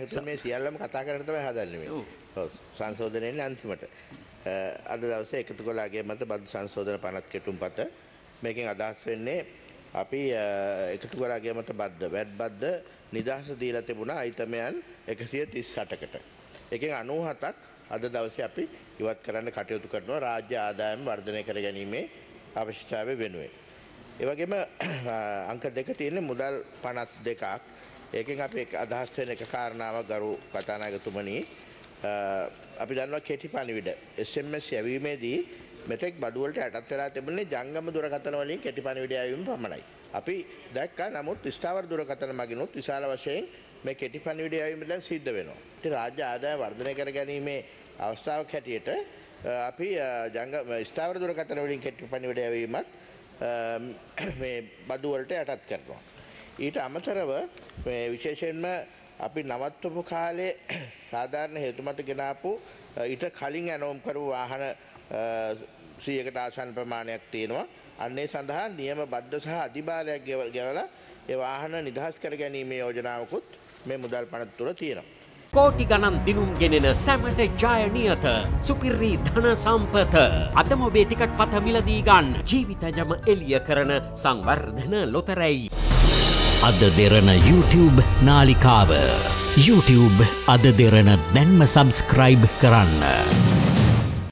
මෙතන මේ සියල්ලම කතා කරන්න තමයි හදන්නේ මේ. ඔව්. සංශෝධනයේ අන්තිමට. අද දවසේ එකතු කළාගේ මත බදු සංශෝධන 50 කෙටුම්පත මේකෙන් අදහස් වෙන්නේ අපි එකතු කළාගේ මත වැට් බද්ද නිදහස දීලා තිබුණා අයිතමයන් 138කට. එකෙන් 97ක් අද දවසේ අපි ඉවත් කරන්න කටයුතු කරනවා රාජ්‍ය ආදායම වර්ධනය කර ගැනීමේ අවශ්‍යතාවය වෙනුවෙන්. ඒ වගේම අංක දෙක තියෙන්නේ මුදල් 52ක්. ඒකෙන් අපි අදහස් වෙන එක කාරණාවක් ගරු කතානායකතුමනි අපි දන්නවා කෙටි පණිවිඩ SMS යැවීමේදී මෙතෙක් බදු වලට යටත් වෙලා තිබුණේ ජංගම දුරකථන වලින් කෙටි පණිවිඩ යැවීම පමණයි. අපි දැක්කා නමුත් ස්ථාවර දුරකථන මගිනුත් විශාල වශයෙන් මේ කෙටි පණිවිඩ යැවීම දැන් සිද්ධ වෙනවා. ඉතින් රාජ්‍ය ආදායම වර්ධනය කර ගැනීමේ අවස්ථාවක් හැටියට අපි ස්ථාවර දුරකථන වලින් කෙටි පණිවිඩ යැවීමත් මේ බදු වලට යටත් කරනවා. ඊට අමතරව මේ විශේෂයෙන්ම අපි නවත්වපු කාලේ සාධාරණ හේතු මත ගෙනාපු ඊට කලින් ඇනෝම් කරු වාහන 100කට ආසන්න ප්‍රමාණයක් තියෙනවා. අන්නේ සඳහා නියම බද්ධ සහ අධිබාලයක් ගෙවලා ඒ වාහන නිදහස් කර ගැනීමේ යෝජනාවකුත් මේ මුදල් පනත තුළ තියෙනවා. කෝටි ගණන් දිනුම් ගෙනෙන සැමට ජය නියත සුපිරි ධන සම්පත අදම ඔබේ ටිකට් පත මිලදී ගන්න ජීවිතයම එළිය කරන සංවර්ධන ලොතරැයි AdaDerana YouTube නාලිකාව YouTube AdaDerana දැන්ම සබස්ක්‍රයිබ් කරන්න.